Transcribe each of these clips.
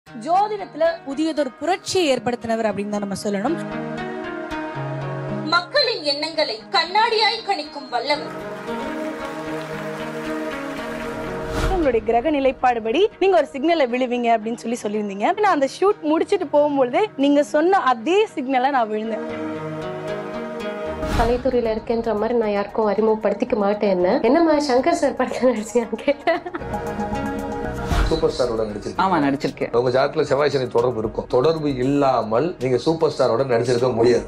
ஜோதிடத்துல புதியதொரு புரட்சியை ஏற்படுத்தினவர் அப்படின்னு தான் நம்ம சொல்லணும். மக்களின் எண்ணங்களை கண்ணாடியாய் கணிக்கும் வல்லவர். உங்களுடைய கிரக நிலைப்பாடுபடி நீங்க ஒரு சிக்னலை விழுவீங்க அப்படின்னு சொல்லியிருந்தீங்க. நான் அந்த ஷூட் முடிச்சிட்டு போகும்பொழுது நீங்க சொன்ன அதே சிக்னலை நான் விழுந்தேன். கலைத்துறையில இருக்கேன்ற மாதிரி நான் யாருக்கும் அறிமுகப்படுத்திக்க மாட்டேன். என்னம்மா சங்கர் சார் படத்துல நடிச்சியான்னு கேட்டேன். சூப்பர் ஸ்டாரோட நடிச்சிருக்கேன். ஆமா, நடிச்சிருக்கேன். உங்க ஜாதகத்துல செவ்வாய் சனி தொடர்பு இருக்கும். தொடர்பு இல்லாமல் நீங்க சூப்பர் ஸ்டாரோட நடிச்சிருக்க முடியாது.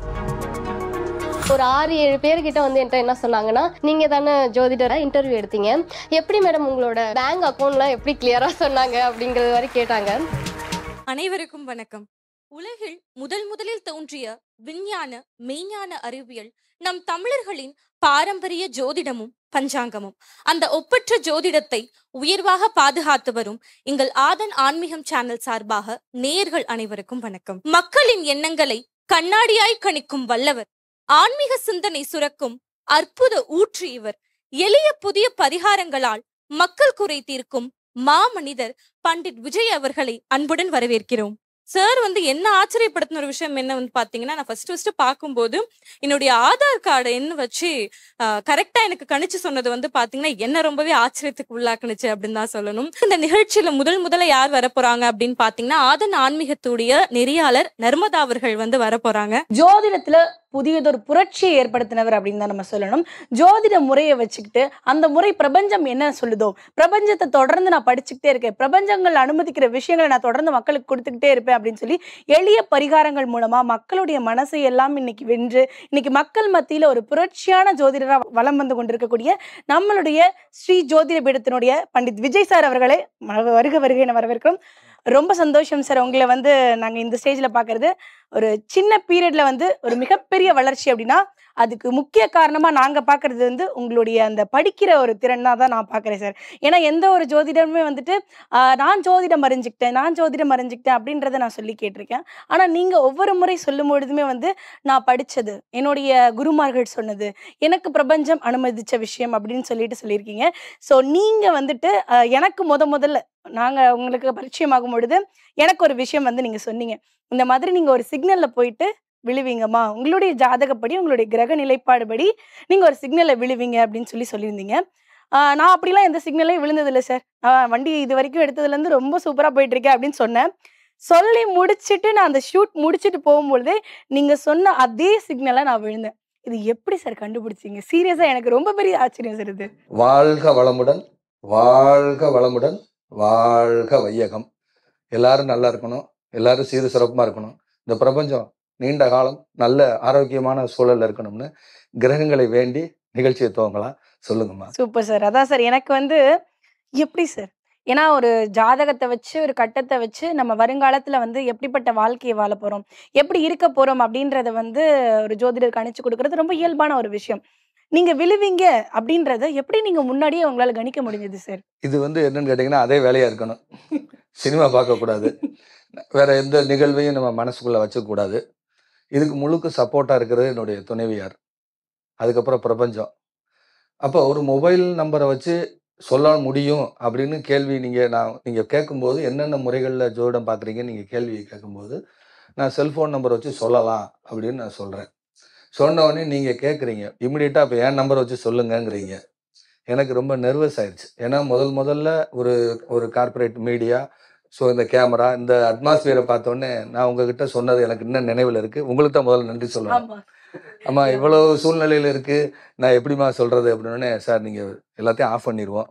ஒரு 6-7 பேர்கிட்ட வந்து என்கிட்ட என்ன சொன்னாங்கன்னா, நீங்க தானே ஜோதிடரா இன்டர்வியூ எடுத்தீங்க, எப்படி மேடம் உங்களோட பேங்க் அக்கௌண்ட்லாம் எப்படி கிளியரா சொன்னாங்க அப்படிங்கறது வரை கேட்டாங்க. அனைவருக்கும் வணக்கம். உலகில் முதலில் தோன்றிய விஞ்ஞான மெய்ஞான அறிவியல் நம் தமிழர்களின் பாரம்பரிய ஜோதிடமும் பஞ்சாங்கமும். அந்த ஒப்பற்ற ஜோதிடத்தை உயர்வாக பாதுகாத்து வரும் எங்கள் ஆதன் ஆன்மீகம் சேனல் சார்பாக நேயர்கள் அனைவருக்கும் வணக்கம். மக்களின் எண்ணங்களை கண்ணாடியாய் கணிக்கும் வல்லவர், ஆன்மீக சிந்தனை சுரக்கும் அற்புத ஊற்று இவர். எளிய புதிய பரிகாரங்களால் மக்கள் குறை தீர்க்கும் மாமனிதர் பண்டிட் விஜய் அவர்களை அன்புடன் வரவேற்கிறோம். சார் வந்து என்ன ஆச்சரியப்படுத்தின ஒரு விஷயம் என்ன வந்து பாத்தீங்கன்னா, நான் ஃபர்ஸ்ட் பார்க்கும்போது என்னுடைய ஆதார் கார்டை என்ன வச்சு கரெக்டா எனக்கு கணிச்சு சொன்னது வந்து பாத்தீங்கன்னா என்ன ரொம்பவே ஆச்சரியத்துக்கு உள்ளாக்குனுச்சு அப்படின்னு தான் சொல்லணும். இந்த நிகழ்ச்சியில முதல்ல யார் வரப்போறாங்க அப்படின்னு பாத்தீங்கன்னா, ஆதன் ஆன்மீகத்துடைய நெறியாளர் நர்மதா அவர்கள் வந்து வரப்போறாங்க. ஜோதிடத்துல புதியதொரு புரட்சியை ஏற்படுத்தினவர் அப்படின்னு தான் நம்ம சொல்லணும். ஜோதிட முறையை வச்சுக்கிட்டு அந்த முறை பிரபஞ்சம் என்ன சொல்லுதோ, பிரபஞ்சத்தை தொடர்ந்து நான் படிச்சுக்கிட்டே இருக்கேன், பிரபஞ்சங்கள் அனுமதிக்கிற விஷயங்களை நான் தொடர்ந்து மக்களுக்கு கொடுத்துக்கிட்டே இருப்பேன் அப்படின்னு சொல்லி எளிய பரிகாரங்கள் மூலமா மக்களுடைய மனசை எல்லாம் இன்னைக்கு வென்று இன்னைக்கு மக்கள் மத்தியில ஒரு புரட்சியான ஜோதிடரா வலம் வந்து கொண்டிருக்கக்கூடிய நம்மளுடைய ஸ்ரீ ஜோதிட பீடத்தினுடைய பண்டிட் விஜய் சார் அவர்களை வருக என வரவேற்கிறோம். ரொம்ப சந்தோஷம் சார், உங்களை வந்து நாங்க இந்த ஸ்டேஜ்ல பாக்குறது. ஒரு சின்ன பீரியட்ல வந்து ஒரு மிகப்பெரிய வளர்ச்சி அப்படின்னா அதுக்கு முக்கிய காரணமா நாங்க பாக்குறது வந்து உங்களுடைய அந்த படிக்கிற ஒரு திறனா தான் நான் பாக்குறேன் சார். ஏன்னா எந்த ஒரு ஜோதிடருமே வந்துட்டு நான் ஜோதிடம் அறிஞ்சுக்கிட்டேன் அப்படின்றத நான் சொல்லி கேட்டிருக்கேன். ஆனா நீங்க ஒவ்வொரு முறை சொல்லும் பொழுதுமே வந்து நான் படிச்சது, என்னுடைய குருமார்கள் சொன்னது, எனக்கு பிரபஞ்சம் அனுமதிச்ச விஷயம் அப்படின்னு சொல்லியிருக்கீங்க. ஸோ நீங்க வந்துட்டு எனக்கு முதல்ல நாங்க உங்களுக்கு பரிச்சயமாகும் பொழுது எனக்கு ஒரு விஷயம் வந்து நீங்க சொன்னீங்க, இந்த மாதிரி நீங்க ஒரு சிக்னல்ல போயிட்டு விழுவீங்கம்மா, உங்களுடைய ஜாதகப்படி உங்களுடைய கிரக நிலைப்பாடுபடி நீங்க ஒரு சிக்னல்ல விழுவீங்க அப்படின்னு சொல்லியிருந்தீங்க. நான் அப்படிலாம் எந்த சிக்னலையும் விழுந்தது இல்லை சார். வண்டி இது வரைக்கும் எடுத்ததுல இருந்து ரொம்ப சூப்பரா போயிட்டு இருக்கேன் அப்படின்னு சொன்னேன். சொல்லி முடிச்சுட்டு நான் அந்த ஷூட் முடிச்சுட்டு போகும்பொழுதே நீங்க சொன்ன அதே சிக்னலை நான் விழுந்தேன். இது எப்படி சார் கண்டுபிடிச்சீங்க? சீரியஸா எனக்கு ரொம்ப பெரிய ஆச்சரியம் சார் இது. வாழ்க வளமுடன், வாழ்க வளமுடன், வாழ்க வையகம். எல்லாரும் நல்லா இருக்கணும், எல்லாரும் சீர சிறப்புமா இருக்கணும். இந்த பிரபஞ்சம் நீண்ட காலம் நல்ல ஆரோக்கியமான சூழல்ல இருக்கணும்னு கிரகங்களை வேண்டி நிகழ்ச்சியை துவங்கலாம். சொல்லுங்கம்மா. Super sir. அதான் சார், எனக்கு வந்து எப்படி சார், ஏன்னா ஒரு ஜாதகத்தை வச்சு ஒரு கட்டத்தை வச்சு நம்ம வருங்காலத்துல வந்து எப்படிப்பட்ட வாழ்க்கையை வாழ போறோம், எப்படி இருக்க போறோம் அப்படின்றத வந்து ஒரு ஜோதிடர் கணிச்சு கொடுக்கறது ரொம்ப இயல்பான ஒரு விஷயம். நீங்க விழுவீங்க அப்படின்றத எப்படி நீங்க முன்னாடியே உங்களால கணிக்க முடிஞ்சது சார்? இது வந்து என்னன்னு கேட்டீங்கன்னா, அதே வேலையா இருக்கணும். சினிமா பார்க்கக்கூடாது, வேற எந்த நிகழ்வையும் நம்ம மனசுக்குள்ள வச்சுக்கூடாது. இதுக்கு முழுக்க சப்போர்ட்டா இருக்கிறது என்னுடைய துணைவியார், அதுக்கப்புறம் பிரபஞ்சம். அப்போ ஒரு மொபைல் நம்பரை வச்சு சொல்ல முடியும் அப்படின்னு கேள்வி நீங்க கேட்கும்போது, என்னென்ன முறைகளில் ஜோதிடம் பார்க்குறீங்கன்னு நீங்கள் கேள்வி கேட்கும்போது, நான் செல்ஃபோன் நம்பரை வச்சு சொல்லலாம் அப்படின்னு நான் சொல்கிறேன். சொன்ன உடனே நீங்கள் கேட்குறீங்க இமிடியேட்டாக, அப்போ என் நம்பரை வச்சு சொல்லுங்கங்கிறீங்க. எனக்கு ரொம்ப நர்வஸ் ஆயிடுச்சு. ஏன்னா முதல்ல ஒரு கார்பரேட் மீடியா, ஸோ இந்த கேமரா, இந்த அட்மாஸ்பியரை பார்த்தோன்னே நான் உங்ககிட்ட சொன்னது எனக்கு இன்னும் நினைவில் இருக்குது. உங்களுக்கு தான் முதல்ல நன்றி சொல்லலாம். ஆமாம், இவ்வளோ சூழ்நிலையில் இருக்குது, நான் எப்படிமா சொல்கிறது அப்படின்னே, சார் நீங்கள் எல்லாத்தையும் ஆஃப் பண்ணிடுவோம்,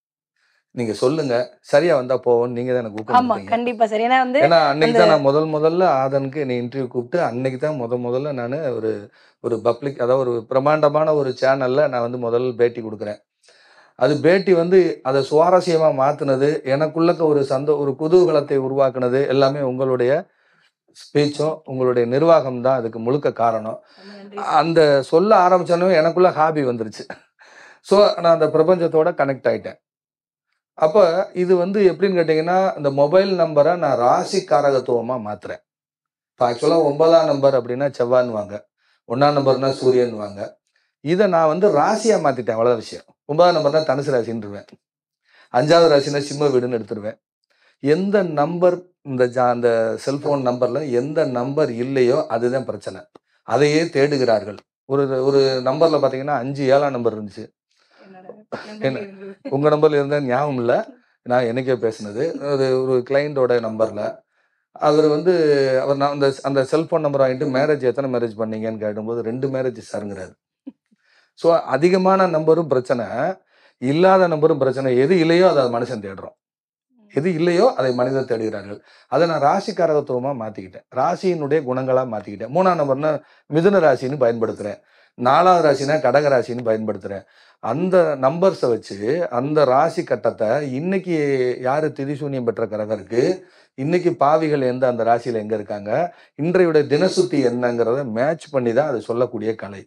நீங்கள் சொல்லுங்கள், சரியாக வந்தால் போவோம், நீங்கள் தான் எனக்கு கூப்பிட்டு. கண்டிப்பாக சார். ஏன்னா அன்னைக்கு தான் நான் முதல்ல ஆதனுக்கு என்னை இன்டர்வியூ கூப்பிட்டு, அன்னைக்கு தான் முதல்ல நான் ஒரு பப்ளிக், அதாவது ஒரு பிரம்மாண்டமான ஒரு சேனலில் நான் வந்து முதல்ல பேட்டி கொடுக்குறேன். அது பேட்டி வந்து அதை சுவாரஸ்யமாக மாற்றினது, எனக்குள்ளக்க ஒரு குதூகலத்தை உருவாக்குனது எல்லாமே உங்களுடைய ஸ்பீச்சும் உங்களுடைய நிர்வாகம் தான் அதுக்கு முழுக்க காரணம். அந்த சொல்ல ஆரம்பிச்சோன்னே எனக்குள்ள ஹாபி வந்துருச்சு. ஸோ நான் அந்த பிரபஞ்சத்தோட கனெக்ட் ஆகிட்டேன். அப்போ இது வந்து எப்படின்னு கேட்டிங்கன்னா, இந்த மொபைல் நம்பரை நான் ராசி காரகத்துவமாக மாற்றுறேன். இப்போ ஆக்சுவலாக 9ஆம் நம்பர் அப்படின்னா செவ்வாய்னுவாங்க, 1ஆம் நம்பர்னா சூரியன்வாங்க. இதை நான் வந்து ராசியாக மாற்றிட்டேன், அவ்வளோ விஷயம். 9ஆம் நம்பர்னா தனுசு ராசின்னுருவேன், 5வது ராசினா சிம்ம வீடுன்னு எடுத்துருவேன். எந்த நம்பர் அந்த செல்போன் நம்பர்ல எந்த நம்பர் இல்லையோ அதுதான் பிரச்சனை. அதையே தேடுகிறார்கள். ஒரு ஒரு நம்பர்ல பார்த்தீங்கன்னா 5 7ஆம் நம்பர் இருந்துச்சு. என்ன உங்க நம்பர்ல இருந்தா ஞாபகம் இல்ல. நான் என்னைக்கோ பேசினது. ஒரு கிளையண்டோட நம்பர்ல. அவரு வந்து நான் அந்த செல்போன் நம்பர் வாங்கிட்டு மேரேஜ் எத்தனை மேரேஜ் பண்ணீங்கன்னு கேட்டும்போது 2 மேரேஜ் சார்ங்கிறாரு. ஸோ அதிகமான நம்பரும் பிரச்சனை, இல்லாத நம்பரும் பிரச்சனை. எது இல்லையோ அதை மனுஷன் தேடுறோம். எது இல்லையோ அதை மனிதர் தேடுகிறார்கள். அதை நான் ராசிக்காரகத்துவமா மாத்திக்கிட்டேன். ராசியினுடைய குணங்களா மாத்திக்கிட்டேன். 3ஆம் நம்பர்னா மிதுன ராசின்னு பயன்படுத்துறேன். 4வது ராசினா கடக ராசின்னு பயன்படுத்துறேன். அந்த நம்பர்ஸை வச்சு அந்த ராசி கட்டத்தை இன்னைக்கு யாரு திதிசூன்யம் பெற்ற கிரகம் இருக்கு, இன்னைக்கு பாவிகள் அந்த ராசியில எங்க இருக்காங்க, இன்றையுடைய தினசுத்தி என்னங்கிறத மேட்ச் பண்ணி தான் அது சொல்லக்கூடிய கலை.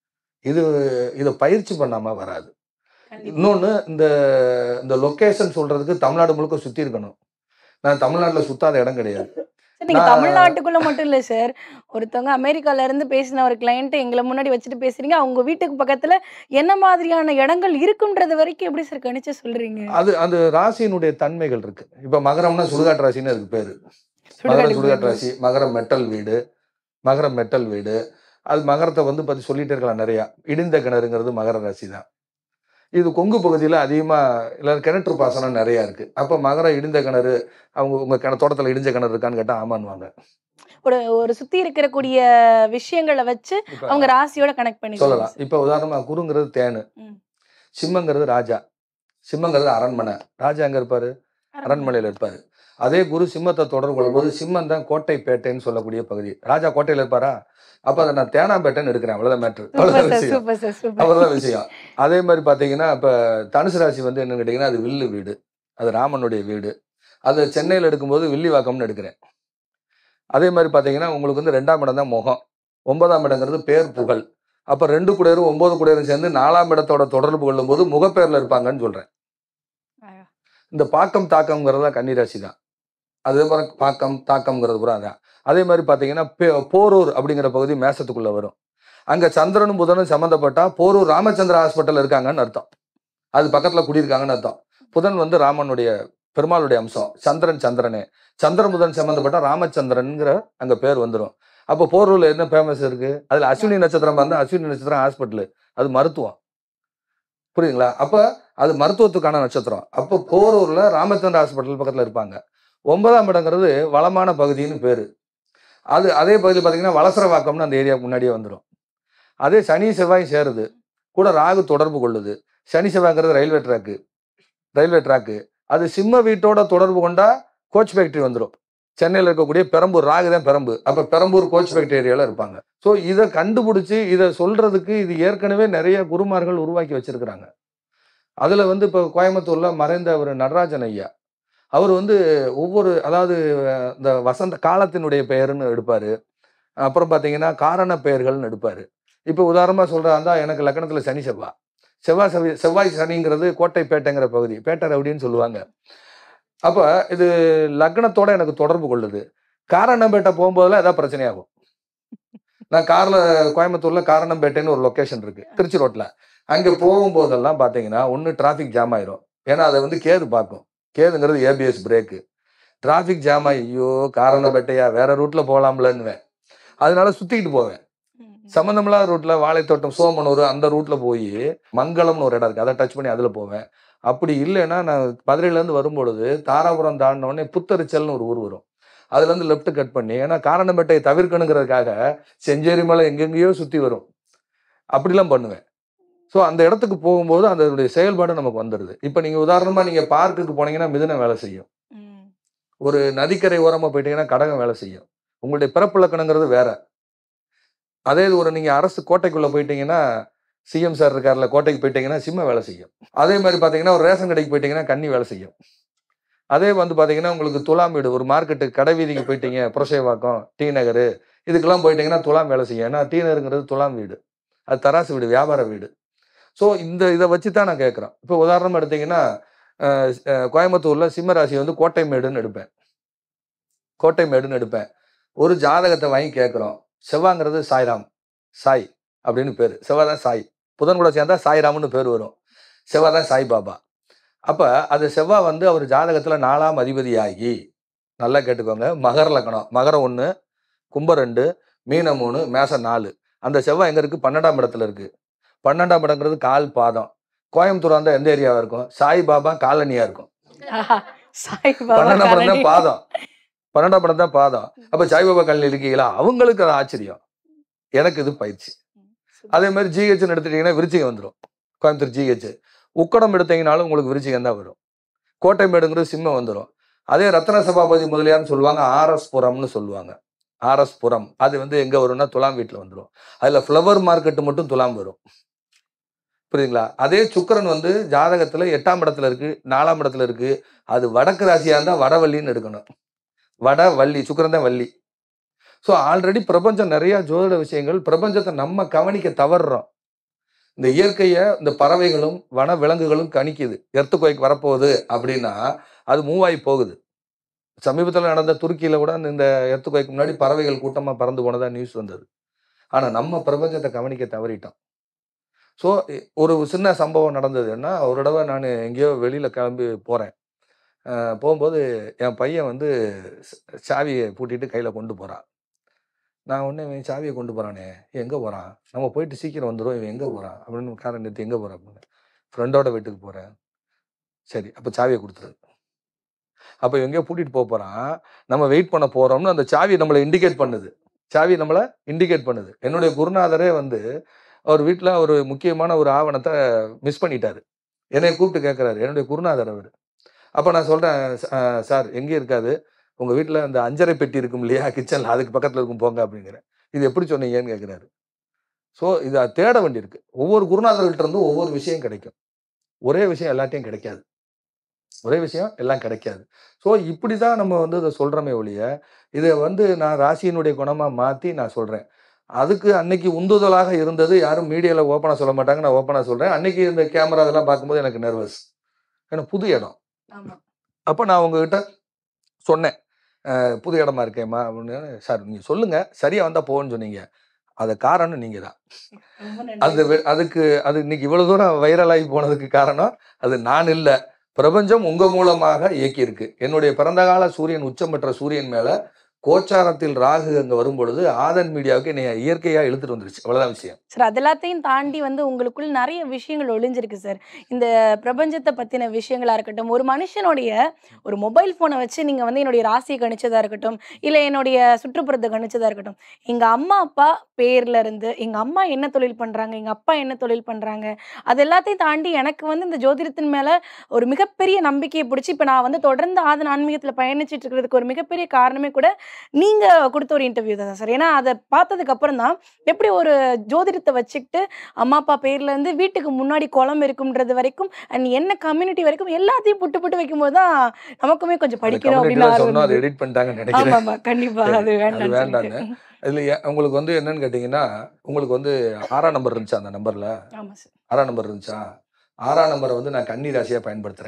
இதை பயிற்சி பண்ணாம வராது. இன்னொன்னு இந்த லொகேஷன் சொல்றதுக்கு தமிழ்நாடு முழுக்க சுத்தி இருக்கணும். நான் தமிழ்நாட்டுல சுத்தாத இடம் கிடையாது. நீங்க தமிழ்நாட்டுக்குள்ள மட்டும் இல்ல சார். ஒருத்தவங்க அமெரிக்கால இருந்து பேசின ஒரு கிளையண்ட் எங்களை முன்னாடி வச்சுட்டு பேசுறீங்க. அவங்க வீட்டுக்கு பக்கத்துல என்ன மாதிரியான இடங்கள் இருக்குன்றது வரைக்கும் எப்படி சார் கணிச்சு சொல்றீங்க? அது ராசியினுடைய தன்மைகள் இருக்கு. இப்ப மகரம்னா சுடுகாட்டு ராசின்னு அதுக்கு பேரு. மகரம் சுடுகாட்டு ராசி, மகரம் மெட்டல் வீடு, மகரம் மெட்டல் வீடு. அது மகரத்தை பத்தி சொல்லிட்டே இருக்கலாம் நிறைய. இடிந்த கிணறுங்கிறது மகர ராசி தான். இது கொங்கு பகுதியில் அதிகமாக கிணற்று பாசனம் நிறையா இருக்கு. அப்போ மகரம் இடிந்த கிணறு, உங்க தோட்டத்தில் இடிஞ்ச கிணறு இருக்கான்னு கேட்டால் ஆமான்னுவாங்க. ஒரு சுத்தி இருக்கக்கூடிய விஷயங்களை வச்சு அவங்க ராசியோட கனெக்ட் பண்ணி சொல்லலாம். இப்போ உதாரணமா குருங்கிறது தேனு, சிம்மங்கிறது ராஜா, சிம்மங்கிறது அரண்மனை. ராஜா எங்க இருப்பாரு? அரண்மனையில் இருப்பாரு. அதே குரு சிம்மத்தை தொடர்பு கொள்ளும்போது சிம்மம் தான் கோட்டை பேட்டைன்னு சொல்லக்கூடிய பகுதி. ராஜா கோட்டையில் இருப்பாரா? அப்ப அதை நான் தேனாம்பேட்டைன்னு எடுக்கிறேன். அவ்வளவுதான் மேட்ரு, அவ்வளவுதான் விஷயம். அதே மாதிரி பாத்தீங்கன்னா இப்ப தனுசு ராசி என்னன்னு கேட்டீங்கன்னா அது வில்லு வீடு, அது ராமனுடைய வீடு. அது சென்னையில் எடுக்கும்போது வில்லிவாக்கம்னு எடுக்கிறேன். அதே மாதிரி பாத்தீங்கன்னா உங்களுக்கு 2ஆம் இடம் தான் முகம், 9ஆம் இடங்கிறது பேர் புகழ். அப்ப 2 குடையரும் 9 குடையரும் சேர்ந்து 4ஆம் இடத்தோட தொடர்பு கொள்ளும் போது முகப்பேர்ல இருப்பாங்கன்னு சொல்றேன். இந்த பாக்கம் தாக்கம்ங்கிறதா கன்னிராசி தான். அதே மாதிரி பாக்கம் தாக்கம்ங்கிறது கூட அதான். அதே மாதிரி பாத்தீங்கன்னா போரூர் அப்படிங்கிற பகுதி மேசத்துக்குள்ள வரும். அங்க சந்திரனும் புதனும் சம்மந்தப்பட்டா போரூர் ராமச்சந்திர ஹாஸ்பிட்டல் இருக்காங்கன்னு அர்த்தம். அது பக்கத்துல குடியிருக்காங்கன்னு அர்த்தம். புதன் ராமனுடைய பெருமாளுடைய அம்சம், சந்திரனே. சந்திரன் புதன் சம்மந்தப்பட்டா ராமச்சந்திரன்ங்கிற அங்க பேர் வந்துடும். அப்போ போரூர்ல என்ன ஃபேமஸ் இருக்கு? அதுல அஸ்வினி நட்சத்திரம் இருந்தா அஸ்வினி நட்சத்திரம் ஹாஸ்பிட்டல், அது மருத்துவம். புரியுதுங்களா? அப்ப அது மருத்துவத்துக்கான நட்சத்திரம். அப்போ போரூர்ல ராமச்சந்திர ஹாஸ்பிட்டல் பக்கத்துல இருப்பாங்க. 9ஆம் இடங்கிறது வளமான பகுதின்னு பேரு. அதே பகுதியில் பார்த்தீங்கன்னா வலசரவாக்கம்னு அந்த ஏரியாவுக்கு முன்னாடியே வந்துடும். அதே சனி செவ்வாய் சேருது, கூட ராகு தொடர்பு கொள்ளுது. சனி செவ்வாய்ங்கிறது ரயில்வே ட்ராக்கு. அது சிம்ம வீட்டோட தொடர்பு கொண்டா கோச் ஃபேக்டரி வந்துடும். சென்னையில் இருக்கக்கூடிய பெரம்பூர், ராகு தான் பெரம்பு. அப்போ பெரம்பூர் கோச் ஃபேக்டரி ஏரியாவில் இருப்பாங்க. ஸோ இதை கண்டுபிடிச்சி இதை சொல்றதுக்கு இது ஏற்கனவே நிறைய குருமார்கள் உருவாக்கி வச்சிருக்கிறாங்க. அதுல இப்போ கோயம்புத்தூர்ல மறைந்த ஒரு நடராஜன் ஐயா, அவர் அதாவது இந்த வசந்த காலத்தினுடைய பெயர்னு எடுப்பாரு. அப்புறம் பார்த்தீங்கன்னா காரண பெயர்கள்னு எடுப்பாரு. இப்போ உதாரணமா சொல்றதா எனக்கு லக்னத்துல சனி செவ்வாய் சனிங்கிறது கோட்டை பேட்டைங்கிற பகுதி, பேட்டை ரவுடின்னு சொல்லுவாங்க. அப்ப இது லக்னத்தோட எனக்கு தொடர்பு கொள்ளுது. காரணம்பேட்டை போகும்போதெல்லாம் ஏதாவது பிரச்சனையாகும். நான் கோயம்புத்தூர்ல காரணம்பேட்டைன்னு ஒரு லொக்கேஷன் இருக்கு, திருச்சி ரோட்ல. அங்க போகும்போதெல்லாம் பாத்தீங்கன்னா ஒன்னு டிராபிக் ஜாம் ஆயிரும். ஏன்னா அதை கேது பார்க்கும். கேதுங்கிறது ஏபிஎஸ் பிரேக்கு. டிராபிக் ஜாம் ஆகி ஐயோ காரணம்பேட்டையா, வேற ரூட்ல போகலாம்லன்னு அதனால சுத்திக்கிட்டு போவேன். சம்பந்தமில்லாத ரூட்ல வாழைத்தோட்டம், சோமனூர் அந்த ரூட்ல போய் மங்களம்னு ஒரு இடம் இருக்கு, அதை டச் பண்ணி அதுல போவேன். அப்படி இல்லைன்னா நான் மதுரையில இருந்து வரும்பொழுது தாராபுரம் தாண்டினோடனே புத்தரிச்சல்னு ஒரு ஊர் வரும், அதுல இருந்து லெப்ட் கட் பண்ணி, ஏன்னா காரணம்பேட்டையை தவிர்க்கணுங்கிறதுக்காக செஞ்சேரி மலை எங்கெங்கேயோ சுத்தி வரும், அப்படிலாம் பண்ணுவேன். ஸோ அந்த இடத்துக்கு போகும்போது அதனுடைய செயல்பாடு நமக்கு வந்துடுது. இப்போ நீங்க உதாரணமா நீங்க பார்க்குக்கு போனீங்கன்னா மிதுனம் வேலை செய்யும், ஒரு நதிக்கரை ஓரமா போயிட்டீங்கன்னா கடகம் வேலை செய்யும். உங்களுடைய பிறப்பு இலக்கணங்கிறது வேற. அதே இது நீங்க அரசு கோட்டைக்குள்ள போயிட்டீங்கன்னா, சிஎம் சார் இருக்கார்ல, கோட்டைக்கு போயிட்டீங்கன்னா சிம்ம வேலை செய்யும். அதே மாதிரி பாத்தீங்கன்னா ஒரு ரேஷன் கடைக்கு போயிட்டீங்கன்னா கன்னி வேலை செய்யும். அதே பாத்தீங்கன்னா உங்களுக்கு துலாம் வீடு, ஒரு மார்க்கெட்டு கடை வீதிக்கு போயிட்டீங்க, புரசைவாக்கம், டி நகர், இதுக்கெல்லாம் போயிட்டீங்கன்னா துலாம் வேலை செய்யும். ஏன்னா டி நகருங்கிறது துலாம் வீடு, அது தராசு வீடு, வியாபார வீடு. ஸோ இதை வச்சு தான் நான் கேட்குறேன். இப்போ உதாரணமா எடுத்தீங்கன்னா கோயம்புத்தூர்ல சிம்ம ராசி கோட்டை மேடுன்னு எடுப்பேன். ஒரு ஜாதகத்தை வாங்கி கேட்குறோம். செவ்வாங்கிறது சாய்ராம், சாய் அப்படின்னு பேரு. செவ்வாய் தான் சாய், புதன் கூட சேர்ந்தா சாய்ராம்னு பேர் வரும். செவ்வாய் தான் சாய் பாபா. அப்ப அது செவ்வாய் அவர் ஜாதகத்துல 4ஆம் அதிபதியாகி நல்லா கேட்டுக்கோங்க. மகர லக்னம், மகரம் 1, கும்பம் 2, மீனம் 3, மேசம் 4. அந்த செவ்வாய் எங்க இருக்கு? 12ஆம் இடத்துல இருக்கு. 12ஆம் இடங்கிறது கால் பாதம். கோயம்புத்தூர் வந்தா எந்த ஏரியாவா இருக்கும்? சாய் பாபா காலனியா இருக்கும். சாய்பாபா 12ஆம் இடம் காலனி. தான் பாதம். 12ஆம் இடம் தான் பாதம். அப்ப சாய்பாபா காலனி இருக்கீங்களா? அவங்களுக்கு அது ஆச்சரியம். எனக்கு இது பயிற்சி. அதே மாதிரி ஜிஹெச்னு எடுத்துட்டீங்கன்னா விருச்சிகம் வந்துடும். கோயம்புத்தூர் ஜிஹெச். உக்கடம் எடுத்தீங்கனாலும் உங்களுக்கு விருச்சிகம் தான் வரும். கோட்டைமேடுங்கிறது சிம்மம் வந்துடும். அதே ரத்ன சபாபதி முதலியார்னு சொல்லுவாங்க, ஆர்எஸ் புரம்னு சொல்லுவாங்க. ஆர்எஸ் புரம் அது வந்து எங்க வரும்னா துலாம் வீட்டில் வந்துடும். அதுல ஃப்ளவர் மார்க்கெட் மட்டும் துலாம் வரும். புரியுதுங்களா? அதே சுக்கிரன் வந்து ஜாதகத்துல 8ஆம் இடத்துல இருக்கு, 4ஆம் இடத்துல இருக்கு. அது வடக்கு ராசியா இருந்தா வடவள்ளின்னு எடுக்கணும். வடவள்ளி, சுக்கிரன் தான் வள்ளி. ஸோ ஆல்ரெடி பிரபஞ்சம் நிறைய ஜோதிட விஷயங்கள், பிரபஞ்சத்தை நம்ம கவனிக்க தவறுறோம். இந்த இயற்கையை இந்த பறவைகளும் வன விலங்குகளும் கணிக்குது. எர்த்குவைக் வரப்போகுது அப்படின்னா அது மூவ் ஆகி போகுது. சமீபத்தில் நடந்த துருக்கியில கூட இந்த எர்த்குவைக்கு முன்னாடி பறவைகள் கூட்டமா பறந்து போனதா நியூஸ் வந்தது. ஆனா நம்ம பிரபஞ்சத்தை கவனிக்க தவறிட்டோம். ஸோ ஒரு சின்ன சம்பவம் நடந்ததுன்னா, ஒரு தடவை நான் எங்கேயோ வெளியில கிளம்பி போறேன். போகும்போது என் பையன் வந்து சாவியை பூட்டிட்டு கையில கொண்டு போறான். நான் உடனே இவன் சாவியை கொண்டு போறானே, எங்க போறான்? நம்ம போயிட்டு சீக்கிரம் வந்துடும், இவன் எங்க போறான் அப்படின்னு காரணம் நேற்று எங்க போறான் அப்படின்னு. ஃப்ரெண்டோட வீட்டுக்கு போறேன். சரி, அப்ப சாவியை கொடுத்துரு. அப்ப எங்கேயோ கூட்டிட்டு போறான். நம்ம வெயிட் பண்ண போறோம்னு அந்த சாவி நம்மளை இண்டிகேட் பண்ணுது. சாவி நம்மளை இண்டிகேட் பண்ணுது. என்னுடைய குருநாதரே வந்து அவர் வீட்டில் ஒரு முக்கியமான ஒரு ஆவணத்தை மிஸ் பண்ணிட்டாரு. என்னை கூப்பிட்டு கேட்குறாரு. என்னுடைய குருநாதர் அவர். அப்போ நான் சொல்றேன், சார் எங்கே இருக்காது, உங்க வீட்டில் அந்த அஞ்சரை பெட்டி இருக்கும் இல்லையா கிச்சனில், அதுக்கு பக்கத்தில் இருக்கும் போங்க அப்படிங்கிறேன். இது எப்படி சொன்னீங்கன்னு கேட்குறாரு. ஸோ இதை தேட வேண்டியிருக்கு. ஒவ்வொரு குருநாதர்கள்ட்ட இருந்தும் ஒவ்வொரு விஷயம் கிடைக்கும். ஒரே விஷயம் எல்லாத்தையும் கிடைக்காது. ஒரே விஷயம் எல்லாம் கிடைக்காது. ஸோ இப்படி தான் நம்ம வந்து இதை சொல்கிறோமே ஒழிய, இதை வந்து நான் ராசியினுடைய குணமாக மாற்றி நான் சொல்கிறேன். அதுக்கு அன்னைக்கு உந்துதலாக இருந்தது, யாரும் மீடியாவில் ஓப்பனாக சொல்ல மாட்டாங்க, நான் ஓப்பனாக சொல்கிறேன். அன்னைக்கு இந்த கேமரா இதெல்லாம் பார்க்கும்போது எனக்கு நர்வஸ். ஏன்னா புது இடம். அப்போ நான் உங்ககிட்ட சொன்னேன், புது இடமா இருக்கேம்மா அப்படின்னு. சார் நீங்கள் சொல்லுங்கள், சரியாக வந்தால் போகணும்னு சொன்னீங்க. அது காரணம் நீங்கள் தான். அது இன்னைக்கு இவ்வளவு தூரம் வைரல் ஆகி போனதுக்கு காரணம் அது நான் இல்லை, பிரபஞ்சம் உங்க மூலமாக இயக்கியிருக்கு. என்னுடைய பிறந்த கால சூரியன் உச்சம் பெற்ற சூரியன் மேல கோச்சாரத்தில் ராகு அங்க வரும் பொழுது ஆதன் மீடியாவுக்கு என்னைய இயற்கையா இழுத்துட்டு வந்துருச்சு. அவ்வளவுதான் விஷயம் சார். அது எல்லாத்தையும் தாண்டி வந்து உங்களுக்குள் நிறைய விஷயங்கள் ஒளிஞ்சிருக்கு சார். இந்த பிரபஞ்சத்தை பத்தின விஷயங்களா இருக்கட்டும், ஒரு மனுஷனுடைய ஒரு மொபைல் போனை வச்சு நீங்க வந்து என்னுடைய ராசியை கணிச்சதா இருக்கட்டும், இல்ல என்னுடைய சுற்றுப்புறத்தை கணிச்சதா இருக்கட்டும், எங்க அம்மா அப்பா பேர்ல இருந்து எங்க அம்மா என்ன தொழில் பண்றாங்க, எங்க அப்பா என்ன தொழில் பண்றாங்க, அது எல்லாத்தையும் தாண்டி எனக்கு வந்து இந்த ஜோதிடத்தின் மேல ஒரு மிகப்பெரிய நம்பிக்கையை பிடிச்சி இப்ப நான் வந்து தொடர்ந்து ஆதன் ஆன்மீகத்துல பயணிச்சிட்டு இருக்கிறதுக்கு ஒரு மிகப்பெரிய காரணமே கூட நீங்க கொடுத்த ஒரு இன்டர்வியூ தான் சார். ஏன்னா அதை பார்த்ததுக்கு அப்புறம் தான் எப்படி ஒரு ஜோதிடத்தை வச்சுக்கிட்டு அம்மா அப்பா பேர்ல இருந்து வீட்டுக்கு முன்னாடி குளம் இருக்கும்ன்றது வரைக்கும் அண்ட் என்ன கம்யூனிட்டி வரைக்கும் எல்லாத்தையும் புட்டு புட்டு வைக்கும்போது தான் நமக்குமே கொஞ்சம் படிக்கணும் அப்படின்னு. அதை எடிட் பண்ணிட்டாங்கன்னு நினைக்கிறேன். ஆமா, கண்டிப்பா அது வேண்டாங்க. இதுல உங்களுக்கு வந்து என்னன்னு கேட்டீங்கன்னா, உங்களுக்கு வந்து 6ஆம் நம்பர் இருந்துச்சா? அந்த நம்பர்ல 6ஆம் நம்பர் இருந்துச்சா? 6ஆம் நம்பரை வந்து நான் கன்னி ராசியா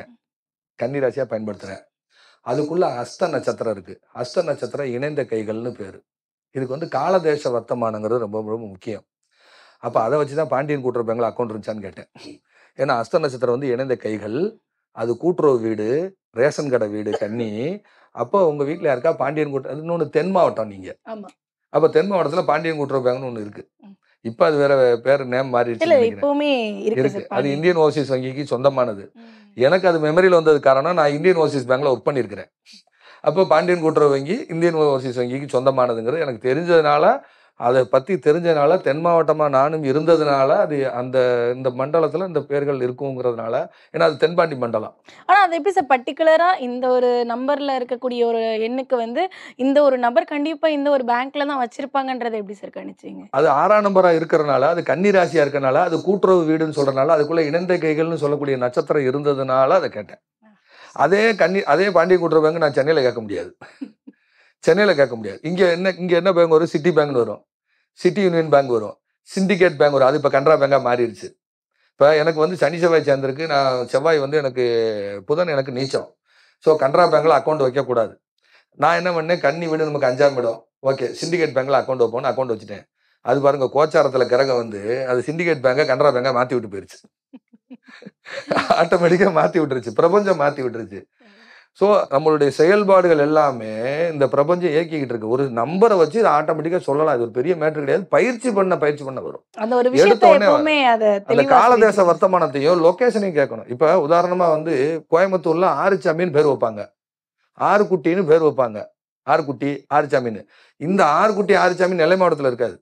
பயன்படுத்துறேன். அதுக்குள்ள அஸ்த நட்சத்திரம் இருக்கு. அஸ்த நட்சத்திரம் இணைந்த கைகள்னு பேரு. இதுக்கு வந்து காலதேச வர்த்தமானங்கிறது ரொம்ப ரொம்ப முக்கியம். அப்ப அதை வச்சுதான் பாண்டியன் கூட்டுறவு பேங்க்ல அக்கௌண்ட் இருந்துச்சான்னு கேட்டேன். ஏன்னா அஸ்த நட்சத்திரம் வந்து இணைந்த கைகள், அது கூட்டுறவு வீடு, ரேஷன் கடை வீடு கன்னி. அப்போ உங்க வீட்டுல யாருக்கா பாண்டியன் கூட்டுறவு, இன்னொன்னு தென் மாவட்டம் நீங்க. அப்ப தென் மாவட்டத்துல பாண்டியன் கூட்டுறவு பேங்க்னு ஒண்ணு இருக்கு. இப்ப அது வேற பேர் நேம் மாறிடுச்சு இருக்கு. அது இந்தியன் ஓவர்சீஸ் வங்கிக்கு சொந்தமானது. எனக்கு அது மெமரியில் வந்தது காரணம், நான் இந்தியன் ஓவர்சீஸ் பேங்க்ல ஒர்க் பண்ணியிருக்கிறேன். அப்போ பாண்டியன் கூட்டுறவு வங்கி இந்தியன் ஓவர்சீஸ் வங்கிக்கு சொந்தமானதுங்கிறது எனக்கு தெரிஞ்சதுனால, அதை பத்தி தெரிஞ்சதுனால, தென் மாவட்டமா நானும் இருந்ததுனால, அது அந்த இந்த மண்டலத்துல இந்த பேர்கள் இருக்குங்கிறதுனால, ஏன்னா அது தென்பாண்டி மண்டலம். ஆனா அது எப்படி சார் பர்டிகுலரா இந்த ஒரு நம்பர்ல இருக்கக்கூடிய ஒரு எண்ணுக்கு வந்து இந்த ஒரு நபர் கண்டிப்பா இந்த ஒரு பேங்க்ல தான் வச்சிருப்பாங்கன்றதை எப்படி சார் கணிச்சீங்க? அது 6ஆம் நம்பரா இருக்கிறனால, அது கன்னி ராசியா இருக்கனால, அது கூட்டுறவு வீடுன்னு சொல்றதுனால, அதுக்குள்ள இணைந்த கைகள்னு சொல்லக்கூடிய நட்சத்திரம் இருந்ததுனால அதை கேட்டேன். அதே பாண்டியன் கூட்டுறவு பேங்க் நான் சென்னையில கேட்க முடியாது. இங்க என்ன பேங்க் வரும்? சிட்டி பேங்க் வரும், சிட்டி யூனியன் பேங்க் வரும், சிண்டிகேட் பேங்க் வரும். அது இப்ப கனரா பேங்கா மாறிடுச்சு. இப்ப எனக்கு வந்து சனி செவ்வாய் சேர்ந்திருக்கு. நான் செவ்வாய் வந்து எனக்கு புதன் எனக்கு நீச்சம். ஸோ கனரா பேங்க்ல அக்கௌண்ட் வைக்கக்கூடாது. நான் என்ன பண்ணேன், கன்னி வீடு நமக்கு 5ஆம் இடம், ஓகே சிண்டிகேட் பேங்க்ல அக்கௌண்ட் வைப்போம்னு அக்கௌண்ட் வச்சுட்டேன். அது பாருங்க, கோச்சாரத்துல கிரகம் வந்து அது சிண்டிகேட் பேங்கை கனரா பேங்கா மாத்தி விட்டு போயிருச்சு. ஆட்டோமேட்டிக்கா மாத்தி விட்டுருச்சு, பிரபஞ்சம் மாத்தி விட்டுருச்சு. ஸோ நம்மளுடைய செயல்பாடுகள் எல்லாமே இந்த பிரபஞ்சம் இயக்கிக்கிட்டு இருக்கு. ஒரு நம்பரை வச்சு இதை ஆட்டோமேட்டிக்கா சொல்லலாம். இது ஒரு பெரிய மேட்டர் கிடையாது. பயிற்சி பண்ண வரும். அந்த ஒரு எடுத்த விஷயத்தை உடனே எப்பவுமே அத அந்த தெளிவா காலதேச சொல்லிட்டீங்க. வர்த்தமானத்தையும் லொகேஷனையும் கேட்கணும். இப்ப உதாரணமா வந்து கோயம்புத்தூர்ல ஆறுச்சாமின்னு பேர் வைப்பாங்க, ஆறுக்குட்டின்னு பேர் வைப்பாங்க. ஆறுக்குட்டி ஆறுச்சாமின்னு. இந்த ஆறுக்குட்டி ஆறுச்சாமி நெல்லை மாவட்டத்துல இருக்காது.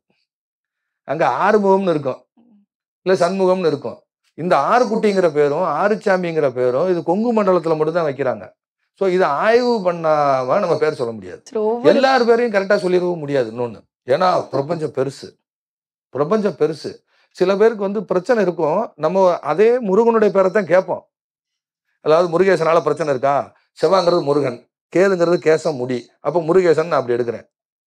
அங்க ஆறுமுகம்னு இருக்கும், இல்ல சண்முகம்னு இருக்கும். இந்த ஆறுக்குட்டிங்கிற பேரும் ஆறுச்சாமிங்கிற பேரும் இது கொங்கு மண்டலத்துல மட்டும் தான் வைக்கிறாங்க. ஸோ இதை ஆய்வு பண்ணாம நம்ம பேர் சொல்ல முடியாது. சரி, ஒவ்வொரு எல்லார் பேரையும் கரெக்டா சொல்லிடவும் முடியாது. இன்னொன்னு, ஏன்னா பிரபஞ்சம் பெருசு. பிரபஞ்சம் பெருசு. சில பேருக்கு வந்து பிரச்சனை இருக்கும். நம்ம அதே முருகனுடைய பேரை தான் கேட்போம். அதாவது முருகேசனால பிரச்சனை இருக்கா? செவ்வாங்கிறது முருகன், கேதுங்கிறது கேசம் முடி. அப்ப முருகேசன் நான் அப்படி எடுக்கிறேன்.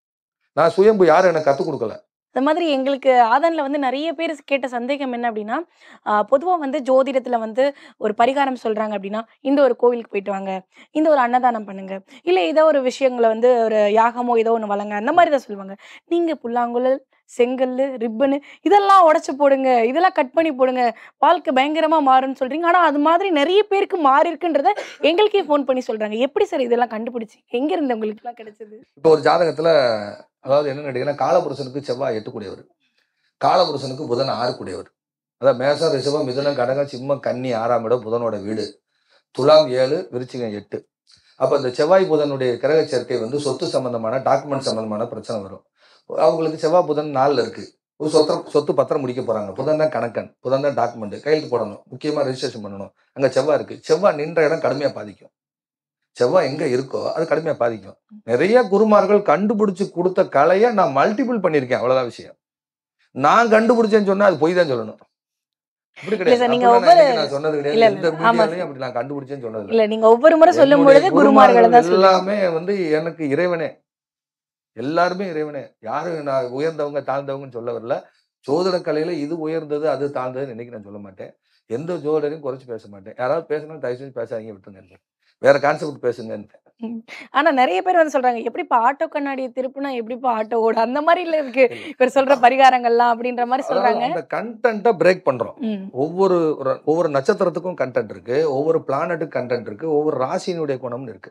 நான் சுயம்பு யாரும் எனக்கு கத்துக் கொடுக்கல. அந்த மாதிரி எங்களுக்கு ஆதன்ல வந்து நெறைய பேர் கேட்ட சந்தேகம் என்ன அப்டின்னா, பொதுவா வந்து ஜோதிடத்துல வந்து ஒரு பரிகாரம் சொல்றாங்க அப்டின்னா, இந்த ஒரு கோவிலுக்கு போயிட்டு வாங்க, இந்த ஒரு அன்னதானம் பண்ணுங்க, இல்ல ஏதோ ஒரு விஷயங்கள வந்து ஒரு யாகமோ ஏதோ ஒண்ணு வழங்க, அந்த மாரி தான் சொல்லுவாங்க. நீங்க புல்லாங்குழல், செங்கல்லு, ரிப்பனு இதெல்லாம் உடைச்சு போடுங்க, இதெல்லாம் கட் பண்ணி போடுங்க, வாழ்க்கை பயங்கரமா மாறும்னு சொல்றீங்க. ஆனா அது மாதிரி நெறைய பேருக்கு மாறியிருக்குன்றத எங்களுக்கே ஃபோன் பண்ணி சொல்றாங்க. எப்படி சார் இதெல்லாம் கண்டுபிடிச்சீங்க? எங்க இருந்து உங்களுக்குலாம் கிடைச்சது? இப்போ ஒரு ஜாதகத்துல அதாவது என்னன்னு கேட்டீங்கன்னா, காலபுருஷனுக்கு செவ்வாய் 8 கூடியவர், காலபுருஷனுக்கு புதன் 6 கூடியவர். அதாவது மேசம், ரிஷபம், மிதுனம், கடகம், சிம்மம், கன்னி 6ஆம் இடம் புதனோட வீடு, துலாம் 7, விருச்சிகம் 8. அப்ப இந்த செவ்வாய் புதனுடைய கிரக சேர்க்கை வந்து சொத்து சம்பந்தமான டாக்குமெண்ட் சம்பந்தமான பிரச்சனை வரும். அவங்களுக்கு செவ்வாய் புதன் 4ல இருக்கு. ஒரு சொத்து பத்திரம் முடிக்க போறாங்க. புதன் தான் கணக்கன், புதன் தான் டாக்குமெண்ட், கையெழுத்து போடணும், முக்கியமா ரெஜிஸ்ட்ரேஷன் பண்ணணும். அங்க செவ்வாய் இருக்கு. செவ்வாய் நின்ற இடம் கடுமையா பாதிக்கும். செவ்வாய் எங்க இருக்கோ அது கடுமையா பாதிக்கும். நிறைய குருமார்கள் கண்டுபிடிச்சு கொடுத்த கலையை நான் மல்டிபிள் பண்ணியிருக்கேன். அவ்வளவுதான் விஷயம். நான் கண்டுபிடிச்சேன்னு சொன்னா அது பொய் தான் சொல்லணும். அப்படி இல்ல கிடையாது. சார், நீங்க அப்படிலாம் ஒவ்வொரு நான் சொன்னது கிடையாது. இல்ல, எந்த இல்ல. ஆமா மீடியாலையும் சார். அப்படி நான் கண்டுபிடிச்சேன்னு சொன்னது இல்ல, நீங்க ஒவ்வொரு முறை சொல்லும்பொழுது என்னுடைய குருமார்கள குருமார்கள் தான் சொல்லுவீங்க. எல்லாமே வந்து எனக்கு இறைவனே. எல்லாருமே இறைவனே. யாரும் நான் உயர்ந்தவங்க தாழ்ந்தவங்கன்னு சொல்ல வரல. ஜோதிட கலையில இது உயர்ந்தது அது தாழ்ந்ததுன்னு என்னைக்கு நான் சொல்ல மாட்டேன். எந்த ஜோதிடரையும் குறைச்சு பேச மாட்டேன். யாராவது பேசினா தயவு செஞ்சு பேசாதீங்க, விட்டுருங்க. வேற கான்செப்ட் பேசுங்க. ம். ஆனா நெறைய பேர் வந்து சொல்றாங்க, "எப்படிப்பா ஆட்டோ கண்ணாடிய திருப்புனா எப்படிப்பா ஆட்டோ ஓடும்?" அந்த மாரில இருக்கு இவர் சொல்ற பரிகாரங்கள்லாம் அப்படின்ற மாரி அதாவது சொல்றாங்க. அந்த கண்டென்ட்டை பிரேக் பண்றோம். ம். ஒவ்வொரு நட்சத்திரத்துக்கும் கண்டென்ட் இருக்கு, ஒவ்வொரு பிளானட்டுக்கு கண்டென்ட் இருக்கு, ஒவ்வொரு ராசியினுடைய குணம்னு இருக்கு.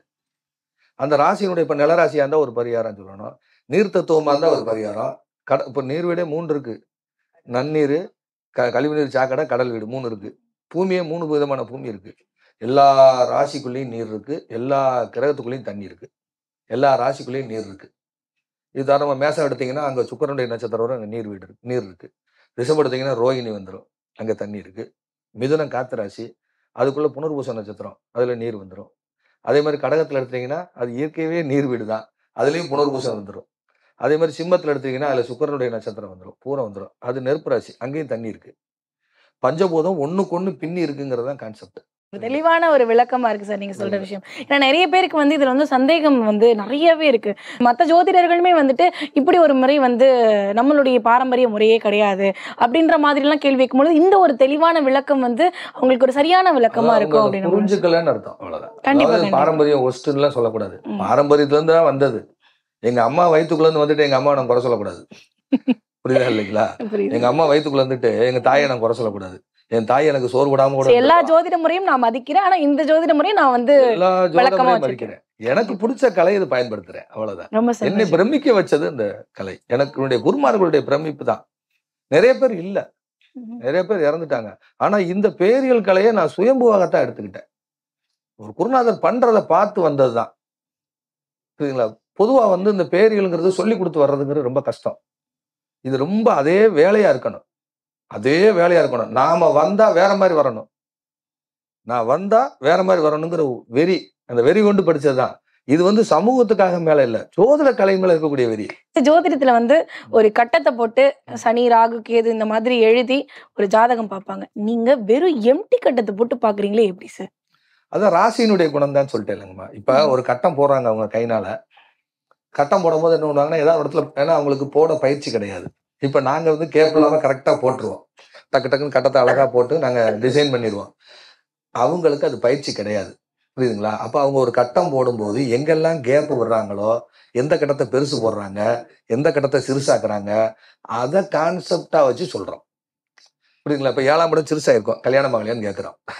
அந்த ராசியினுடைய இப்ப நிலராசியா இருந்தா ஒரு பரிகாரம் சொல்லணும், நீர் தத்துவமா இருந்தா ஒரு பரிகாரம். இப்ப நீர் வீடே 3 இருக்கு. நன்னீர், கழிவுநீர் சாக்கடை, கடல் வீடு 3 இருக்கு. பூமியே 3 விதமான பூமி இருக்கு. எல்லா ராசிக்குள்ளேயும் நீர் இருக்கு, எல்லா கிரகத்துக்குள்ளேயும் தண்ணி இருக்கு, எல்லா ராசிக்குள்ளேயும் நீர் இருக்கு. உதாரணமா மேசம் எடுத்தீங்கன்னா அங்க சுக்கிரனுடைய நட்சத்திரம் வரும், அங்க நீர் இருக்கு. ரிஷபம் எடுத்தீங்கன்னா ரோகிணி வந்துரும், அங்க தண்ணி இருக்கு. மிதுனம் காத்து ராசி, அதுக்குள்ள புனர்பூச நட்சத்திரம், அதுல நீர் வந்துரும். அதே மாதிரி கடகத்துல எடுத்தீங்கன்னா அது இயற்கையாவே நீர் வீடு தான், அதுலயும் புனர்பூசம் வந்துரும். அதே மாதிரி சிம்மத்துல எடுத்தீங்கன்னா அதுல சுக்கிரனுடைய நட்சத்திரம் வந்துரும், பூரம் வந்துரும். அது நெருப்பு ராசி, அங்கேயும் தண்ணி இருக்கு. பஞ்சபூதம் ஒண்ணுக்கு ஒண்ணு பின்னி இருக்குங்கிறது தான் கான்செப்ட். தெளிவான ஒரு விளக்கமா இருக்கு சார் நீங்க சொல்ற விஷயம். ஏன்னா நெறைய பேருக்கு வந்து இதுல வந்து சந்தேகம் வந்து நெறையவே இருக்கு. மத்த ஜோதிடர்களுமே வந்துட்டு இப்படி ஒரு முறை வந்து நம்மளுடைய பாரம்பரிய முறையே கிடையாது அப்படின்ற மாதிரிலாம் கேள்வி கேட்கும்போது இந்த ஒரு தெளிவான விளக்கம் வந்து அவங்களுக்கு ஒரு சரியான விளக்கமா இருக்கும் அப்படின்னு நம்ம புரிஞ்சுக்கலன்னு அர்த்தம். அவ்வளவுதான். கண்டிப்பா, அதாவது கண்டிப்பா. பாரம்பரியம் ஒஸ்ட்லாம் சொல்லக்கூடாது. ம். பாரம்பரியத்துல இருந்து தான் வந்தது. எங்க அம்மா வயித்துக்குள்ள இருந்து வந்துட்டு எங்க அம்மா நான் குறை சொல்லக்கூடாது. புரியுதா இல்லைங்களா? புரியுது. எங்க அம்மா வயித்துக்குள்ள இருந்துட்டு எங்க தாயை நான் குறை சொல்லக்கூடாது. என் தாய் எனக்கு சோறு விடாம கூட சரி, எல்லா இருந்திருப்பா. ஜோதிட முறையும் நான் மதிக்கிறேன். ஆனா இந்த ஜோதிட முறையை நான் வந்து எல்லா விளக்கமா ஜோதிடமுறையும் வச்சிருக்கேன். மதிக்கிறேன். எனக்கு பிடிச்ச கலையை இது பயன்படுத்துறேன். அவ்வளவுதான். ரொம்ப என்னை சந்தோஷம். பிரமிக்க வச்சது இந்த கலை. எனக்கு குருமார்களுடைய பிரமிப்பு தான். நிறைய பேர் இல்ல, ம். நிறைய பேர் இறந்துட்டாங்க. ஆனா இந்த பேரியல் கலையை நான் சுயம்புவாகத்தான் எடுத்துக்கிட்டேன். ஒரு குருநாதர் பண்றதை பார்த்து வந்ததுதான். புரியுதுங்களா? பொதுவா வந்து இந்த பேரியல்ங்கிறது சொல்லி கொடுத்து வர்றதுங்கிறது ரொம்ப கஷ்டம். இது ரொம்ப அதே வேலையா இருக்கணும். அதே வேலையா இருக்கணும். நாம வந்தா வேற மாதிரி வரணும். நான் வந்தா வேற மாதிரி வரணுங்கிற வெறி, அந்த வெறி கொண்டு படிச்சதுதான். இது வந்து சமூகத்துக்காக மேல இல்ல, ஜோதிட கலை மேல இருக்கக்கூடிய வெறி. ஜோதிடத்துல வந்து ஒரு கட்டத்தை போட்டு சனி, ராகு, கேது இந்த மாதிரி எழுதி ஒரு ஜாதகம் பார்ப்பாங்க. நீங்க வெறும் எம்டி கட்டத்தை போட்டு பாக்குறீங்களே எப்படி சார்? அதான் ராசியினுடைய குணம் தான் சொல்லிட்டேன் இல்லைங்கம்மா. இப்ப ஒரு கட்டம் போடுறாங்க அவங்க கைனால. கட்டம் போடும்போது என்ன பண்ணுவாங்கன்னா, ஏதாவது ஒரு இடத்துல ஏன்னா அவங்களுக்கு போட பயிற்சி கிடையாது. இப்ப நாங்க வந்து கேர்ஃபுல்லாம கரெக்டா போட்டுருவோம். டக்கு டக்குன்னு கட்டத்தை அழகா போட்டு நாங்க டிசைன் பண்ணிடுவோம். அவங்களுக்கு அது பயிற்சி கிடையாது. புரியுதுங்களா? அப்ப அவங்க ஒரு கட்டம் போடும்போது எங்கெல்லாம் கேப் விடுறாங்களோ, எந்த கட்டத்தை பெருசு போடுறாங்க, எந்த கட்டத்தை சிறுசாக்குறாங்க, அதை கான்செப்டா வச்சு சொல்றோம். புரியுதுங்களா? இப்ப 7ஆம் இடம் சிறுசா இருக்கும், கல்யாணம் ஆகலையான்னு கேட்கிறோம்.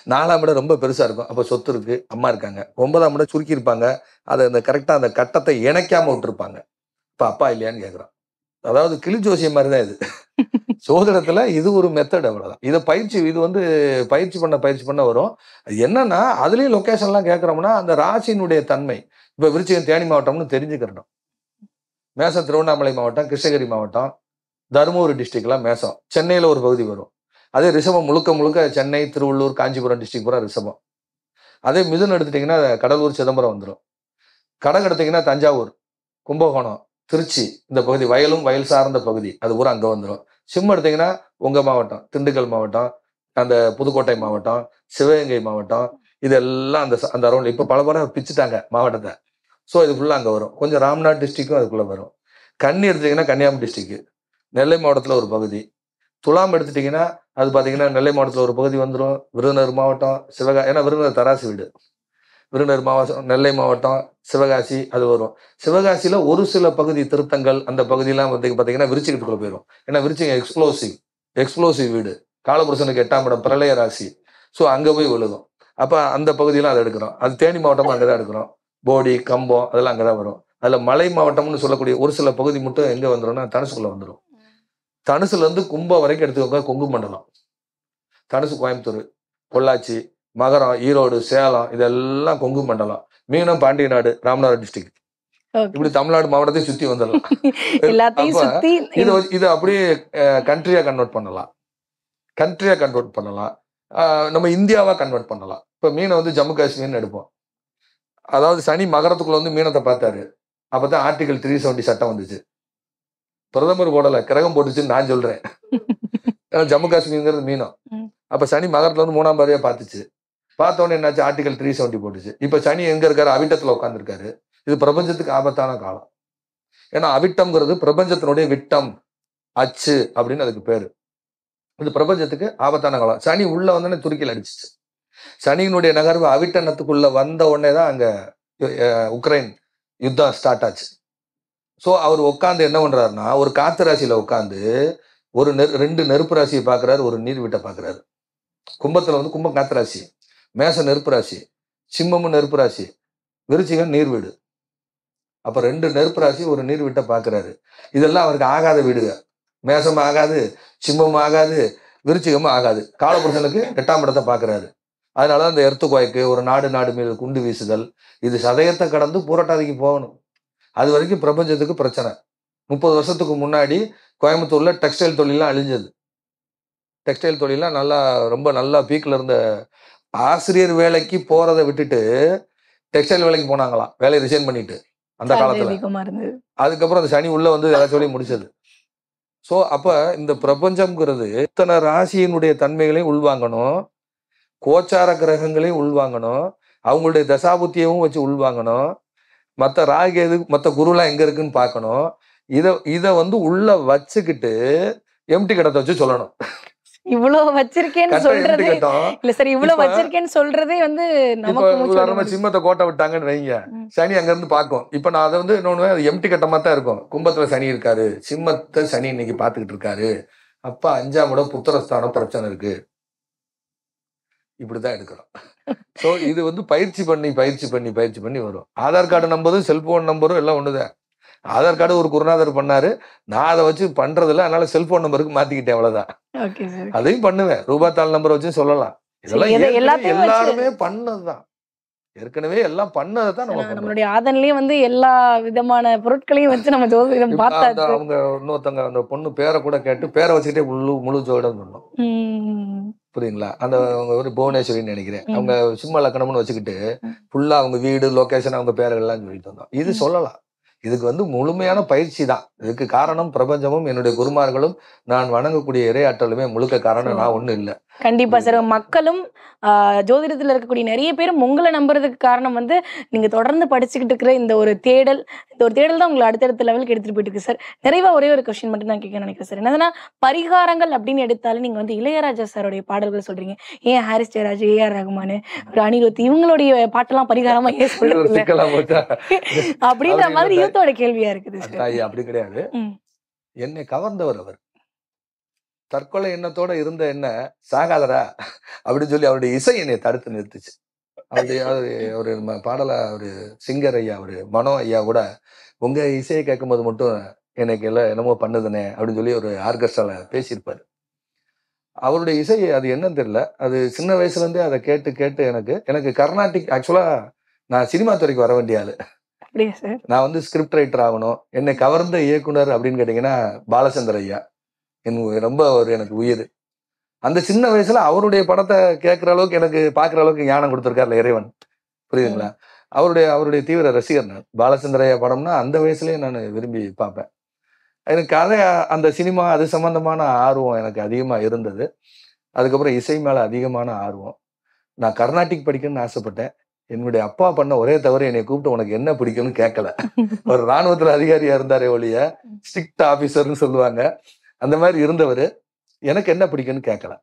4ஆம் இடம் ரொம்ப பெருசா இருக்கும், அப்ப சொத்து இருக்கு, அம்மா இருக்காங்க. 9ஆம் இடம் சுருக்கி இருப்பாங்க, அதை அந்த கரெக்டா அந்த கட்டத்தை இணைக்காம விட்டுருப்பாங்க. இப்ப அப்பா இல்லையான்னு கேக்குறான். அதாவது கிளி ஜோசியம் மாதிரி தான் இது. சோதனத்துல இது ஒரு மெத்தட், அவ்வளவுதான். இதை இது வந்து பயிற்சி பண்ண வரும். அது என்னன்னா அதுலயும் லொகேஷன் எல்லாம் கேட்கறோம்னா அந்த ராசியினுடைய தன்மை. இப்ப விருச்சிகம் தேனி மாவட்டம்னு தெரிஞ்சுக்கிறோம். மேசம் திருவண்ணாமலை மாவட்டம், கிருஷ்ணகிரி மாவட்டம், தருமபுரி டிஸ்ட்ரிக்ட்லாம் மேசம். சென்னையில ஒரு பகுதி வரும். அதே ரிஷபம் முழுக்க முழுக்க சென்னை, திருவள்ளூர், காஞ்சிபுரம் டிஸ்ட்ரிக்ட் பூரா ரிஷபம். அதே மிதுன் எடுத்துட்டீங்கன்னா கடலூர், சிதம்பரம் வந்துடும். கடகம் எடுத்தீங்கன்னா தஞ்சாவூர், கும்பகோணம், திருச்சி, இந்த பகுதி வயலும் வயல் சார்ந்த பகுதி, அது பூரா அங்க வந்துடும். சிம்மம் எடுத்தீங்கன்னா உங்க மாவட்டம், திண்டுக்கல் மாவட்டம், அந்த புதுக்கோட்டை மாவட்டம், சிவகங்கை மாவட்டம், இதெல்லாம் அந்த அரௌண்ட். இப்ப பல பிச்சுட்டாங்க மாவட்டத்தை. ஸோ இது ஃபுல்லா அங்க வரும். கொஞ்சம் ராம்நாத் டிஸ்ட்ரிக்டும் அதுக்குள்ள வரும். கன்னி எடுத்தீங்கன்னா கன்னியாகுமரி டிஸ்ட்ரிக்ட், நெல்லை மாவட்டத்துல ஒரு பகுதி. துலாம் எடுத்துட்டீங்கன்னா அது பாத்தீங்கன்னா நெல்லை மாவட்டத்துல ஒரு பகுதி வந்துடும். விருதுநகர் மாவட்டம், ஏன்னா விருதுநகர் தராசு வீடு, விருதுநகர் மாவட்டம், நெல்லை மாவட்டம், சிவகாசி அது வரும். சிவகாசியில ஒரு சில பகுதி திருத்தங்கள், அந்த பகுதியெல்லாம் வந்து பாத்தீங்கன்னா விருச்சிகத்துக்குள்ள போயிடும். ஏன்னா விருச்சிகம் எக்ஸ்ப்ளோசிவ் வீடு, காலபுருஷனுக்கு 8ஆம் இடம் பிரளய ராசி. ஸோ அங்க போய் விழுகும். அப்ப அந்த பகுதியெல்லாம் அதை எடுக்கிறோம். அது தேனி மாவட்டமும் அங்கதான் எடுக்கிறோம். போடி, கம்பம் அதெல்லாம் அங்கதான் வரும். அதுல மலை மாவட்டம்னு சொல்லக்கூடிய ஒரு சில பகுதி மட்டும் எங்க வந்துடும்னா தனுசுக்குள்ள வந்துடும். தனுசுல இருந்து கும்பம் வரைக்கும் எடுத்துக்கோங்க, கொங்கு மண்டலம். தனுசு கோயம்புத்தூர், பொள்ளாச்சி, மகரம், ஈரோடு, சேலம், இதெல்லாம் கொங்கு மண்டலம். மீனம் பாண்டிய நாடு, ராமநாதபுரம் டிஸ்ட்ரிக்ட். இப்படி தமிழ்நாடு மாவட்டத்தையும் சுத்தி வந்துடலாம். எல்லாத்தையும் சுத்தி இது அப்படியே கண்ட்ரியா கன்வெர்ட் பண்ணலாம். நம்ம இந்தியாவா கன்வெர்ட் பண்ணலாம். இப்ப மீனை வந்து ஜம்மு காஷ்மீர்னு எடுப்போம். அதாவது சனி மகரத்துக்குள்ள வந்து மீனத்தை பார்த்தாரு. அப்பதான் ஆர்டிகல் 370 சட்டம் வந்துச்சு. பிரதமர் போடல, கிரகம் போட்டுச்சுன்னு நான் சொல்றேன். ஜம்மு காஷ்மீர்ங்கிறது மீனம். அப்ப சனி மகரத்துல வந்து 3ஆம் பாதையா பார்த்துச்சு. பார்த்தோன்னே என்னாச்சு, ஆர்டிகல் 370 போட்டுச்சு. இப்ப சனி எங்க இருக்காரு, அவிட்டத்துல உட்காந்துருக்காரு. இது பிரபஞ்சத்துக்கு ஆபத்தான காலம். ஏன்னா அவிட்டம்ங்கிறது பிரபஞ்சத்தினுடைய விட்டம், அச்சு அப்படின்னு அதுக்கு பேரு. இது பிரபஞ்சத்துக்கு ஆபத்தான காலம். சனி உள்ள வந்தோடனே துருக்கியில் அடிச்சிச்சு. சனியினுடைய நகர்வு அவிட்டனத்துக்குள்ள வந்த உடனே தான் அங்க உக்ரைன் யுத்தம் ஸ்டார்ட் ஆச்சு. ஸோ அவர் உட்காந்து என்ன பண்றாருன்னா, ஒரு காத்து ராசியில உட்காந்து ஒரு 2 நெருப்பு ராசியை பாக்குறாரு, ஒரு நீர் வீட்டை பாக்குறாரு. கும்பத்துல வந்து கும்பம் காத்து ராசி, மேசம் நெருப்பு ராசி, சிம்மமும் நெருப்பு ராசி, விருச்சிகம் நீர் வீடு. அப்ப 2 நெருப்பு ராசி, ஒரு நீர் வீட்டை பாக்குறாரு. இதெல்லாம் அவருக்கு ஆகாத வீடுக. மேசம் ஆகாது, சிம்மம் ஆகாது, விருச்சிகமும் ஆகாது. காலபுருஷனுக்கு 8ஆம் இடத்தை பாக்குறாரு. அதனாலதான் இந்த எர்த்துக்குவாய்க்கு ஒரு நாடு மீது குண்டு வீசுதல், இது சதயத்தை கடந்து பூரட்டாதிக்கு போகணும். அது வரைக்கும் பிரபஞ்சத்துக்கு பிரச்சனை. 30 வருஷத்துக்கு முன்னாடி கோயம்புத்தூர்ல டெக்ஸ்டைல் தொழிலாம் அழிஞ்சது. டெக்ஸ்டைல் தொழிலாம் ரொம்ப நல்லா பீக்ல இருந்த ஆசிரியர் வேலைக்கு போறதை விட்டுட்டு டெக்ஸ்டைல் வேலைக்கு போனாங்களாம், வேலையை ரிசைன் பண்ணிட்டு அந்த காலத்துல. அதுக்கப்புறம் அந்த சனி உள்ள வந்து எல்லா சொல்லியும் முடிச்சது. சோ அப்ப இந்த பிரபஞ்சம்ங்கிறது இத்தனை ராசியினுடைய தன்மைகளையும் உள்வாங்கணும், கோச்சார கிரகங்களையும் உள்வாங்கணும், அவங்களுடைய தசாபுத்தியவும் வச்சு உள்வாங்கணும், மற்ற ராகு மற்ற குருலாம் எங்க இருக்குன்னு பார்க்கணும். இத வந்து உள்ள வச்சுக்கிட்டு எம்டி கடத்தை வச்சு சொல்லணும். இவ்வளவு வச்சிருக்கேன்னு சொல்றதே இல்ல சார், இவ்வளவு வச்சிருக்கேன்னு சொல்றதே வந்து உதாரணமா சிம்மத்தை கோட்டை விட்டாங்கன்னு வைங்க, சனி அங்க இருந்து பார்க்கும். இப்ப நான் அதை வந்து இன்னொன்னு, அது எம்டி கட்டமா தான் இருக்கும். கும்பத்துல சனி இருக்காரு, சிம்மத்தை சனி இன்னைக்கு பாத்துக்கிட்டு இருக்காரு, அப்ப 5ஆம் இடம் புத்திரஸ்தானம் பிரச்சனை இருக்கு, இப்படிதான் எடுக்கிறோம். சோ இது வந்து பயிற்சி பண்ணி வரும். ஆதார் கார்டு நம்பரும் செல்போன் நம்பரும் எல்லாம் ஒண்ணுதான். ஆதார் கார்டு ஒரு குருநாதர் பண்ணாரு, நான் அதை வச்சு பண்றதில்ல, அதனால செல்போன் நம்பருக்கு மாத்திக்கிட்டேன், அவ்வளவுதான். அதையும் பண்ணுவேன், ரூபாத்தாள் நம்பர் வச்சு சொல்லலாம். இதெல்லாம் எல்லாருமே பண்ணதுதான், ஏற்கனவே எல்லாம் பண்ணதான். நம்மளுடைய ஆதன்லயே வந்து எல்லா விதமான பொருட்களையும் வச்சு நம்ம ஜோதிடம் பார்த்தா, அவங்க இன்னொருத்தவங்க அந்த பொண்ணு பேரை கூட கேட்டு பேரை வச்சுக்கிட்டே முழு ஜோதிடம் சொன்னோம். புரியுங்களா? அந்த அவங்க ஒரு புவனேஸ்வரின்னு நினைக்கிறேன், அவங்க சிம்ம லக்கணம்னு வச்சுக்கிட்டு ஃபுல்லா அவங்க வீடு, லொகேஷன், அவங்க பேர்கள் எல்லாம் சொல்லிட்டு வந்தோம். இது சொல்லலாம். இதுக்கு வந்து முழுமையான பயிற்சி தான். இதுக்கு காரணம் பிரபஞ்சமும் என்னுடைய குருமார்களும் நான் வணங்கக்கூடிய இறையாற்றலுமே முழுக்க காரணம் நான் ஒண்ணும் இல்லை. கண்டிப்பா சார். மக்களும் ஜோதிடத்துல இருக்கக்கூடிய நிறைய பேரும் உங்களை நம்புறதுக்கு காரணம் வந்து நீங்க தொடர்ந்து படிச்சுக்கிட்டு இருக்கிற இந்த ஒரு தேடல் தான் உங்களை அடுத்தடுத்த லெவலுக்கு எடுத்துட்டு போயிட்டு இருக்கு சார். நிறைவா ஒரே ஒரு கொஸ்டின் மட்டும் தான் கேட்க நினைக்கிறேன் சார். என்னன்னா, பரிகாரங்கள் அப்படின்னு எடுத்தாலும் நீங்க வந்து இளையராஜா சாருடைய பாடல்கள் சொல்றீங்க, ஏன் ஹாரிஸ் ஜெயராஜ், ஏஆர் ரகுமான், ஒரு அனிருத், இவங்களுடைய பாட்டெல்லாம் பரிகாரமா ஏன் சொல்லுங்க அப்படின்ற மாதிரி யூத்தோட கேள்வியா இருக்குது. அப்படி கிடையாது, என்னை கவர்ந்தவர் அவர். தற்கொலை எண்ணத்தோட இருந்த என்ன சாகாதரா அப்படின்னு சொல்லி அவருடைய இசை என்னை தடுத்து நிறுத்துச்சு. அவருடைய ஒரு பாடல ஒரு சிங்கர் ஐயா ஒரு மனோ ஐயா கூட உங்க இசையை கேட்கும்போது மட்டும் எனக்கு எல்லாம் என்னமோ பண்ணுதுனே அப்படின்னு சொல்லி ஒரு ஆர்கெஸ்ட்ரால பேசியிருப்பாரு. அவருடைய இசை அது என்னன்னு தெரியல. அது சின்ன வயசுல இருந்தே அதை கேட்டு கேட்டு எனக்கு கர்நாடிக் ஆக்சுவலா நான் சினிமா துறைக்கு வர வேண்டிய ஆளு. நான் வந்து ஸ்கிரிப்ட் ரைட்டர் ஆகணும். என்னை கவர்ந்த இயக்குனர் அப்படின்னு கேட்டீங்கன்னா பாலச்சந்தர் ஐயா ரொம்ப எனக்கு உயிர். அந்த சின்ன வயசுல அவருடைய படத்தை கேட்கிற அளவுக்கு எனக்கு பாக்குற அளவுக்கு ஞானம் கொடுத்திருக்காருல இறைவன். புரியுதுங்களா? அவருடைய தீவிர ரசிகர் நான். பாலச்சந்தர் ஐயா படம்னா அந்த வயசுலயே நான் விரும்பி பார்ப்பேன். எனக்கு கதை அந்த சினிமா அது சம்பந்தமான ஆர்வம் எனக்கு அதிகமா இருந்தது. அதுக்கப்புறம் இசை மேல அதிகமான ஆர்வம். நான் கர்நாடிக் படிக்கணும்னு ஆசைப்பட்டேன். என்னுடைய அப்பா பண்ண ஒரே தவிர என்னை கூப்பிட்டு உனக்கு என்ன பிடிக்கும்னு கேட்கல. ஒரு ராணுவத்துல அதிகாரியா இருந்தாரே ஒழிய ஸ்ட்ரிக்ட் ஆபீசர்னு சொல்லுவாங்க. அந்த மாதிரி இருந்தவர் எனக்கு என்ன பிடிக்கும்னு கேட்கல.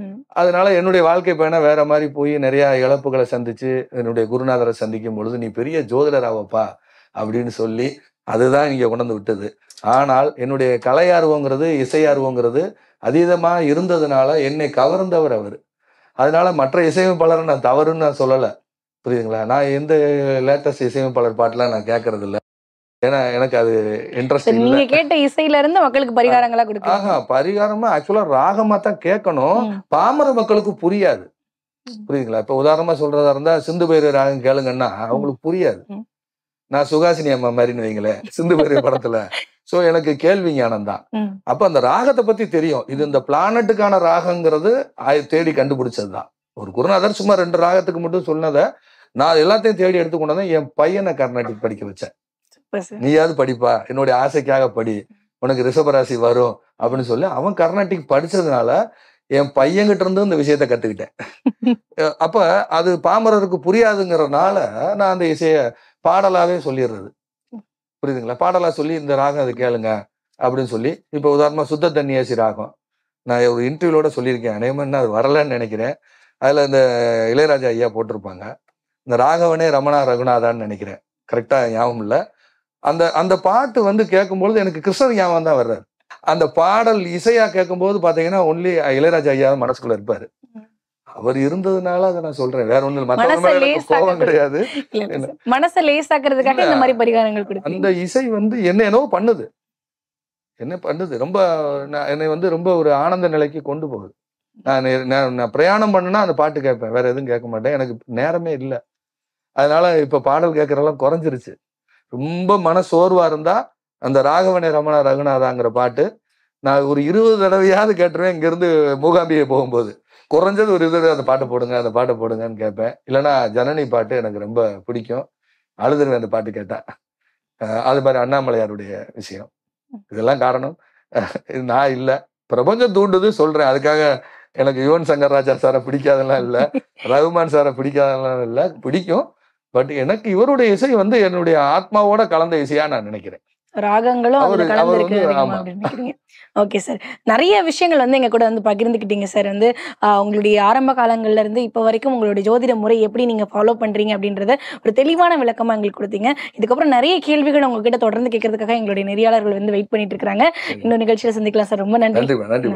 அதனால என்னுடைய வாழ்க்கை பயணம் வேற மாதிரி போய் நிறைய இழப்புகளை சந்திச்சு என்னுடைய குருநாதரை சந்திக்கும் பொழுது நீ பெரிய ஜோதிடர் ஆவப்பா அப்படின்னு சொல்லி அதுதான் இங்க கொண்டு வந்து விட்டது. ஆனால் என்னுடைய கலை ஆர்வங்கிறது இசை ஆர்வங்கிறது அதீதமா இருந்ததுனால என்னை கவர்ந்தவர் அவர். அதனால மற்ற இசையமைப்பாளரை நான் தவறுன்னு நான் சொல்லலை. புரியுதுங்களா? நான் எந்த லேட்டஸ்ட் இசையமைப்பாளர் பாட்டுலாம் நான் கேட்கறது இல்லை. ஏன்னா எனக்கு அது இன்ட்ரெஸ்ட் இல்லை. நீங்க கேட்ட இசையில இருந்து மக்களுக்கு பரிகாரங்களா கொடுக்க பரிகாரமா ஆக்சுவலா ராகமா தான் கேட்கணும். பாமர மக்களுக்கு புரியாது. புரியுதுங்களா? இப்ப உதாரணமா சொல்றதா இருந்தா சிந்து பைரவி ராகம் கேளுங்கன்னா அவங்களுக்கு புரியாது. நான் சுகாசினி அம்மா மாதிரின்னு வைங்களேன் சிந்து பைரவி படத்துல. சோ எனக்கு கேள்வி ஞானம் தான். அப்ப அந்த ராகத்தை பத்தி தெரியும். இது இந்த பிளானட்டுக்கான ராகங்கிறது தேடி கண்டுபிடிச்சதுதான். ஒரு குருநாதர் சும்மா 2 ராகத்துக்கு மட்டும் சொன்னதை நான் எல்லாத்தையும் தேடி எடுத்துக்கொண்டதான் என் பையனை கர்நாடிக் படிக்க வச்சேன். நீயாவது படிப்பா, என்னுடைய ஆசைக்காக படி, உனக்கு ரிஷபராசி வரும் அப்படின்னு சொல்லி அவன் கர்நாடிக் படிச்சதுனால என் பையன்கிட்ட இருந்து இந்த விஷயத்த கத்துக்கிட்டேன். அப்ப அது பாமரருக்கு புரியாதுங்கிறதுனால நான் அந்த இசைய பாடலாவே சொல்லிடுறது. புரியுதுங்களா? பாடலா சொல்லி இந்த ராகம் அது கேளுங்க அப்படின்னு சொல்லி. இப்ப உதாரணமா சுத்த தன்னியாசி ராகம் நான் ஒரு இன்டர்வியூலோட சொல்லியிருக்கேன். அநேகமா அது வரலன்னு நினைக்கிறேன். அதுல இந்த இளையராஜா ஐயா போட்டிருப்பாங்க. இந்த ராகவனே ரமணா ரகுநாதான்னு நினைக்கிறேன். கரெக்டா ஞாபகம் இல்லை. அந்த பாட்டு வந்து கேட்கும்போது எனக்கு கிருஷ்ணர் ஞாபகம் தான் வர்றாரு. அந்த பாடல் இசையா கேட்கும்போது பாத்தீங்கன்னா ஒன்லி இளையராஜா ஐயா மனசுக்குள்ள இருப்பாரு. அவர் இருந்ததுனால அதை நான் சொல்றேன். வேற ஒண்ணு மத்தவங்க கோபம் கிடையாது. மனசை லேசாக்குறதுக்காக இந்த மாதிரி பரிகாரங்கள் கொடுத்து அந்த இசை வந்து என்னவோ பண்ணுது. என்ன பண்ணுது ரொம்ப என்னை வந்து ரொம்ப ஒரு ஆனந்த நிலைக்கு கொண்டு போகுது. நான் பிரயாணம் பண்ணுனா அந்த பாட்டு கேட்பேன். வேற எதுவும் கேட்க மாட்டேன். எனக்கு நேரமே இல்லை. அதனால இப்ப பாடல் கேட்கறதெல்லாம் குறைஞ்சிருச்சு. ரொம்ப மன சோர்வா இருந்தா அந்த ராகவனே ரமணா ரகுநாதாங்கிற பாட்டு நான் ஒரு 20 தடவையாவது கேட்டுருவேன். இங்க இருந்து மூகாம்பிகை போகும்போது குறைஞ்சது ஒரு 20 அந்த பாட்டை போடுங்க அந்த பாட்டை போடுங்கன்னு கேட்பேன். இல்லைன்னா ஜனனி பாட்டு எனக்கு ரொம்ப பிடிக்கும். அழுதுருவேன் அந்த பாட்டு கேட்டா. அது மாதிரி அண்ணாமலையாருடைய விஷயம். இதெல்லாம் காரணம் நான் இல்லை. பிரபஞ்சம் தூண்டுது சொல்றேன். அதுக்காக எனக்கு யுவன் சங்கர் ராஜா சாரை பிடிக்காதெல்லாம் இல்லை, ரகுமான் சாரை பிடிக்காதெல்லாம் இல்லை, பிடிக்கும். பட் எனக்கு இவருடைய இசை வந்து என்னுடைய ஆத்மாவோட கலந்த இசையா நான் நினைக்கிறேன். ராகங்களும் அதுல கலந்துருக்கு அப்படின்னு நினைக்கிறீங்க. ஓகே சார், நிறைய விஷயங்கள் வந்து எங்க கூட வந்து பகிர்ந்துக்கிட்டீங்க சார். வந்து உங்களுடைய ஆரம்ப காலங்கள்ல இருந்து இப்ப வரைக்கும் உங்களுடைய ஜோதிட முறை எப்படி நீங்க ஃபாலோ பண்றீங்க அப்படின்றத ஒரு தெளிவான விளக்கமா எங்களுக்கு கொடுத்தீங்க. இதுக்கப்புறம் நிறைய கேள்விகள் உங்ககிட்ட தொடர்ந்து கேட்கறதுக்காக எங்களுடைய நெறியாளர்கள் வந்து வெயிட் பண்ணிட்டு இருக்காங்க. இன்னொரு நிகழ்ச்சியில சந்திக்கலாம் சார். ரொம்ப நன்றி. நன்றி.